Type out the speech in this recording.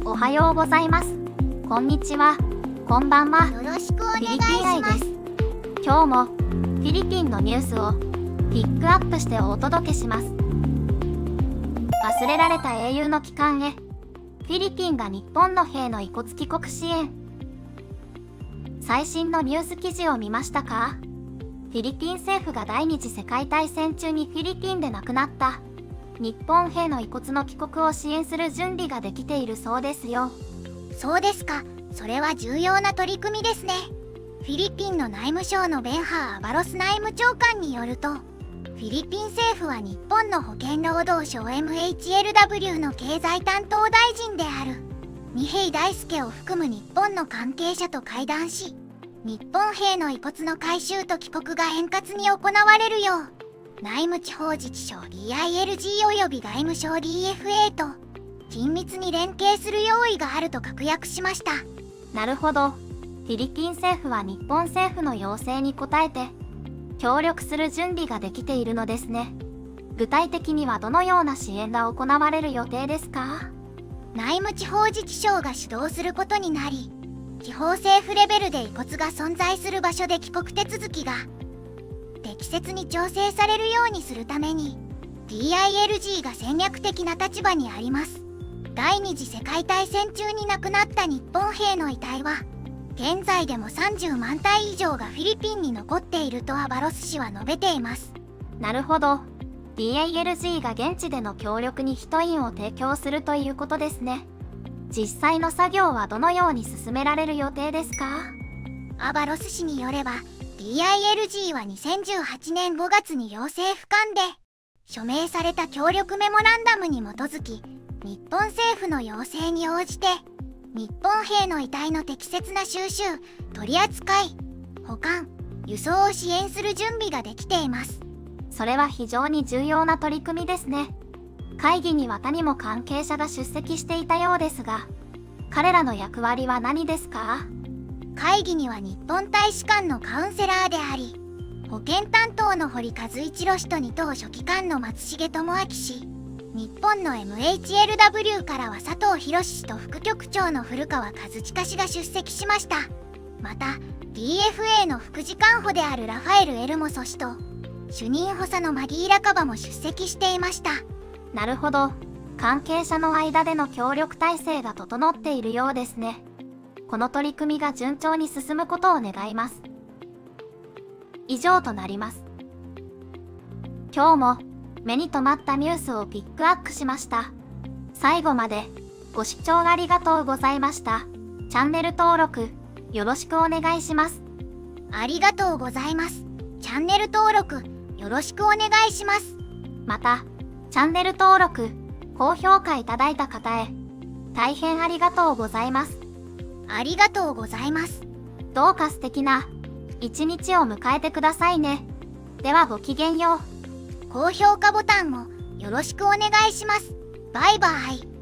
おはようございます。こんにちは。こんばんは。 よろしくお願いしフィリピン愛ます。 です。今日もフィリピンのニュースをピックアップしてお届けします。忘れられた英雄の帰還へ、フィリピンが日本の兵の遺骨帰国支援。最新のニュース記事を見ましたか？フィリピン政府が第二次世界大戦中にフィリピンで亡くなった日本兵の遺骨の帰国を支援する準備ができているそうですよ。 そうですか。それは重要な取り組みですね。フィリピンの内務省のベンハー・アバロス内務長官によると、フィリピン政府は日本の保健労働省 MHLW の経済担当大臣である二瓶大輔を含む日本の関係者と会談し、日本兵の遺骨の回収と帰国が円滑に行われるよう、内務地方自治省 DILG 及び外務省 DFA と緊密に連携する用意があると確約しました。 なるほど。フィリピン政府は日本政府の要請に応えて協力する準備ができているのですね。具体的にはどのような支援が行われる予定ですか？ 内務地方自治省が主導することになり、地方政府レベルで遺骨が存在する場所で帰国手続きが適切に調整されるようにするために DILG が戦略的な立場にあります。第二次世界大戦中に亡くなった日本兵の遺体は現在でも30万体以上がフィリピンに残っているとアバロス氏は述べています。 なるほど。DILG が現地での協力に一員を提供するということですね。実際の作業はどのように進められる予定ですか？ アバロス氏によれば DILG は2018年5月に要請府間で署名された協力メモランダムに基づき、日本政府の要請に応じて日本兵の遺体の適切な収集、取り扱い、保管、輸送を支援する準備ができています。 それは非常に重要な取り組みですね。会議には他にも関係者が出席していたようですが、彼らの役割は何ですか？ 会議には日本大使館のカウンセラーであり、保健担当の堀和一郎氏と二等書記官の松重智明氏、日本の MHLW からは佐藤博氏と副局長の古川和親氏が出席しました。また DFA の副次官補であるラファエル・エルモソ氏と主任補佐のマディーラカバも出席していました。 なるほど。関係者の間での協力体制が整っているようですね。この取り組みが順調に進むことを願います。以上となります。今日も目に留まったニュースをピックアップしました。最後までご視聴ありがとうございました。チャンネル登録よろしくお願いします。 ありがとうございます。チャンネル登録よろしくお願いします。 また、チャンネル登録、高評価いただいた方へ大変ありがとうございます。 ありがとうございます。 どうか素敵な一日を迎えてくださいね。ではごきげんよう。 高評価ボタンもよろしくお願いします。バイバイ。